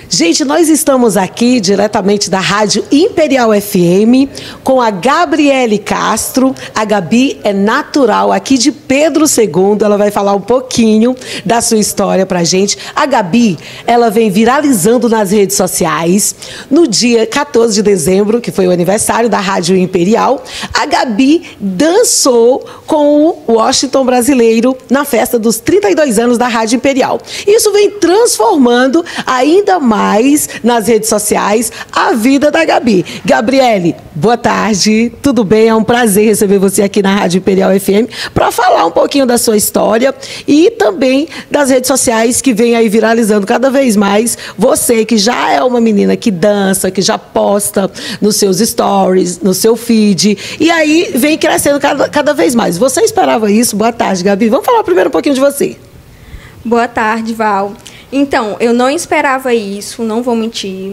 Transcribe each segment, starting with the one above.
Gente, nós estamos aqui diretamente da Rádio Imperial FM com a Gabriele Castro. A Gabi é natural aqui de Pedro II. Ela vai falar um pouquinho da sua história pra gente. A Gabi, ela vem viralizando nas redes sociais. No dia 14 de dezembro, que foi o aniversário da Rádio Imperial, a Gabi dançou com o Washington brasileiro na festa dos 32 anos da Rádio Imperial. Isso vem transformando ainda mais nas redes sociais a vida da Gabi. Gabriele, boa tarde, tudo bem? É um prazer receber você aqui na Rádio Imperial FM para falar um pouquinho da sua história e também das redes sociais que vem aí viralizando cada vez mais. Você que já é uma menina que dança, que já posta nos seus stories, no seu feed, e aí vem crescendo cada vez mais. Você esperava isso? Boa tarde, Gabi. Vamos falar primeiro um pouquinho de você. Boa tarde, Val. Então, eu não esperava isso, não vou mentir.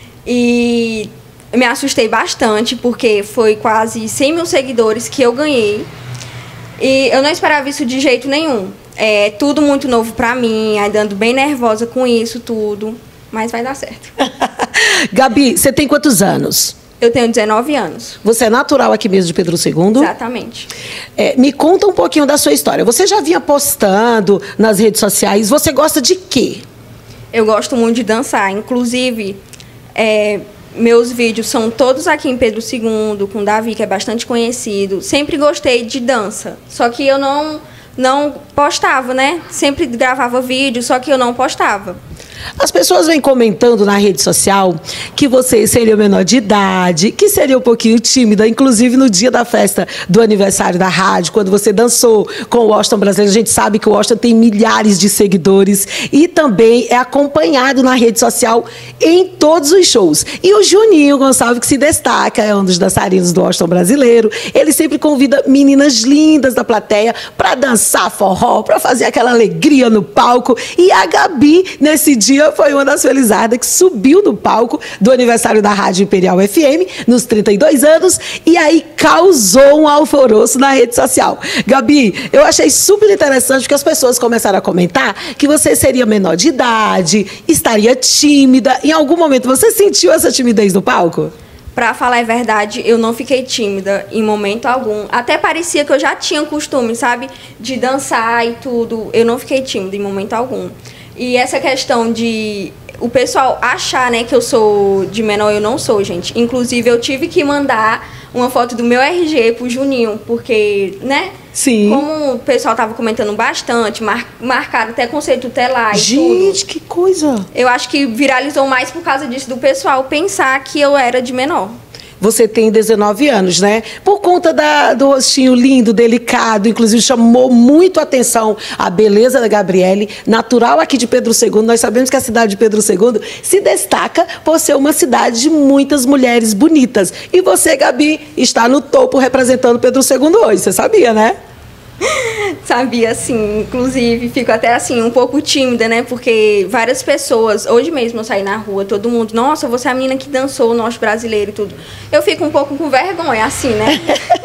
E me assustei bastante, porque foi quase 100 mil seguidores que eu ganhei. E eu não esperava isso de jeito nenhum. É tudo muito novo pra mim, ainda ando bem nervosa com isso tudo. Mas vai dar certo. Gabi, você tem quantos anos? Eu tenho 19 anos. Você é natural aqui mesmo de Pedro II? Exatamente. Me conta um pouquinho da sua história. Você já vinha postando nas redes sociais. Você gosta de quê? Eu gosto muito de dançar. Inclusive, meus vídeos são todos aqui em Pedro II, com o Davi, que é bastante conhecido. Sempre gostei de dança. Só que eu não postava, né? Sempre gravava vídeo, só que eu não postava. As pessoas vêm comentando na rede social que você seria menor de idade, que seria um pouquinho tímida, inclusive no dia da festa do aniversário da rádio, quando você dançou com o Washington brasileiro. A gente sabe que o Washington tem milhares de seguidores e também é acompanhado na rede social em todos os shows. E o Juninho Gonçalves, que se destaca, é um dos dançarinos do Washington brasileiro, ele sempre convida meninas lindas da plateia para dançar forró, para fazer aquela alegria no palco. E a Gabi, nesse dia, foi uma das felizardas que subiu no palco do aniversário da Rádio Imperial FM, nos 32 anos, e aí causou um alvoroço na rede social. Gabi, eu achei super interessante porque as pessoas começaram a comentar que você seria menor de idade, estaria tímida. Em algum momento você sentiu essa timidez no palco? Pra falar a verdade, eu não fiquei tímida em momento algum. Até parecia que eu já tinha costume, sabe? De dançar e tudo. Eu não fiquei tímida em momento algum. E essa questão de o pessoal achar, né, que eu sou de menor, eu não sou, gente. Inclusive, eu tive que mandar uma foto do meu RG pro Juninho, porque, né? Sim. Como o pessoal tava comentando bastante, marcaram até conceito tutelar e gente, tudo. que coisa! Eu acho que viralizou mais por causa disso, do pessoal pensar que eu era de menor. Você tem 19 anos, né? Por conta do rostinho lindo, delicado, inclusive chamou muito a atenção a beleza da Gabriele, natural aqui de Pedro II. Nós sabemos que a cidade de Pedro II se destaca por ser uma cidade de muitas mulheres bonitas. E você, Gabi, está no topo representando Pedro II hoje, você sabia, né? Sabia, sim. Inclusive, fico até assim, um pouco tímida, né? Porque várias pessoas, hoje mesmo eu saí na rua, todo mundo, nossa, você é a menina que dançou o norte brasileiro e tudo. Eu fico um pouco com vergonha, assim, né?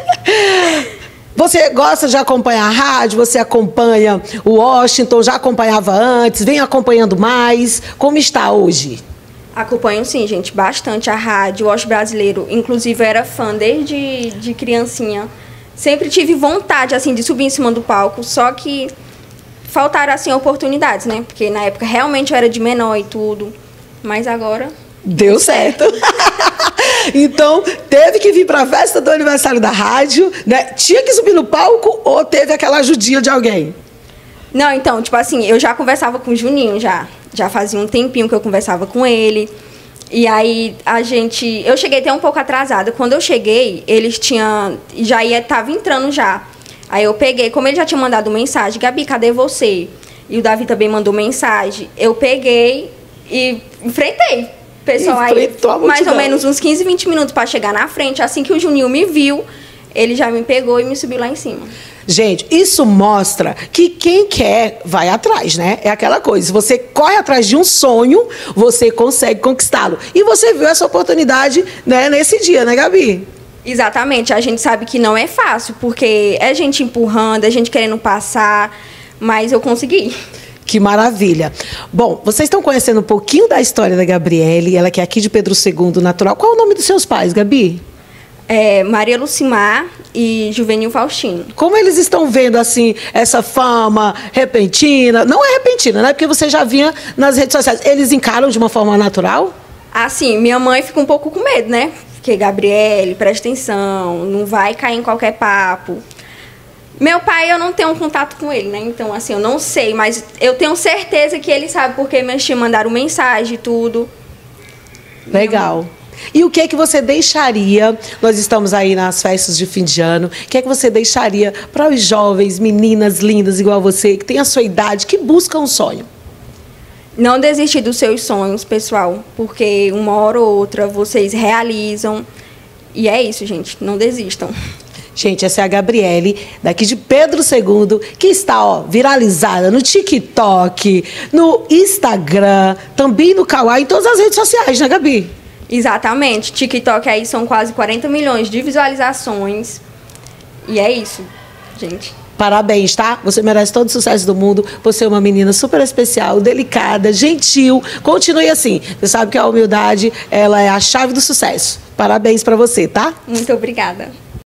Você gosta de acompanhar a rádio? Você acompanha o Washington? Já acompanhava antes? Vem acompanhando mais? Como está hoje? Acompanho, sim, gente, bastante a rádio, o Washington brasileiro. Inclusive, eu era fã desde de criancinha. Sempre tive vontade, assim, de subir em cima do palco, só que faltaram, assim, oportunidades, né? Porque na época realmente eu era de menor e tudo, mas agora... Deu certo. Então, teve que vir para a festa do aniversário da rádio, né? Tinha que subir no palco ou teve aquela ajudinha de alguém? Não, então, tipo assim, eu já conversava com o Juninho, já fazia um tempinho que eu conversava com ele. E aí, eu cheguei até um pouco atrasada. Quando eu cheguei, eles tava entrando já. Aí eu peguei, como ele já tinha mandado mensagem, Gabi, cadê você? E o Davi também mandou mensagem. Eu peguei e enfrentei. O pessoal aí, mais ou menos uns 15, 20 minutos para chegar na frente. Assim que o Juninho me viu, ele já me pegou e me subiu lá em cima. Gente, isso mostra que quem quer vai atrás, né? É aquela coisa, se você corre atrás de um sonho, você consegue conquistá-lo. E você viu essa oportunidade, né, nesse dia, né, Gabi? Exatamente, a gente sabe que não é fácil, porque é gente empurrando, é gente querendo passar, mas eu consegui. Que maravilha. Bom, vocês estão conhecendo um pouquinho da história da Gabriele, ela que é aqui de Pedro II natural. Qual é o nome dos seus pais, Gabi? Maria Lucimar e Juvenil Faustino. Como eles estão vendo, assim, essa fama repentina? Não é repentina, né? Porque você já vinha nas redes sociais. Eles encaram de uma forma natural? Assim, minha mãe fica um pouco com medo, né? Porque, Gabriele, presta atenção, não vai cair em qualquer papo. Meu pai, eu não tenho um contato com ele, né? Então, assim, eu não sei, mas eu tenho certeza que ele sabe porque meus tios mandaram mensagem e tudo. Legal. E o que é que você deixaria, nós estamos aí nas festas de fim de ano, o que é que você deixaria para os jovens, meninas lindas igual você, que tem a sua idade, que buscam um sonho? Não desistir dos seus sonhos, pessoal, porque uma hora ou outra vocês realizam. E é isso, gente, não desistam. Gente, essa é a Gabriele, daqui de Pedro II, que está, ó, viralizada no TikTok, no Instagram, também no Kawaii, em todas as redes sociais, né, Gabi? Exatamente. TikTok aí são quase 40 milhões de visualizações. E é isso, gente. Parabéns, tá? Você merece todo o sucesso do mundo. Você é uma menina super especial, delicada, gentil. Continue assim. Você sabe que a humildade, ela é a chave do sucesso. Parabéns pra você, tá? Muito obrigada.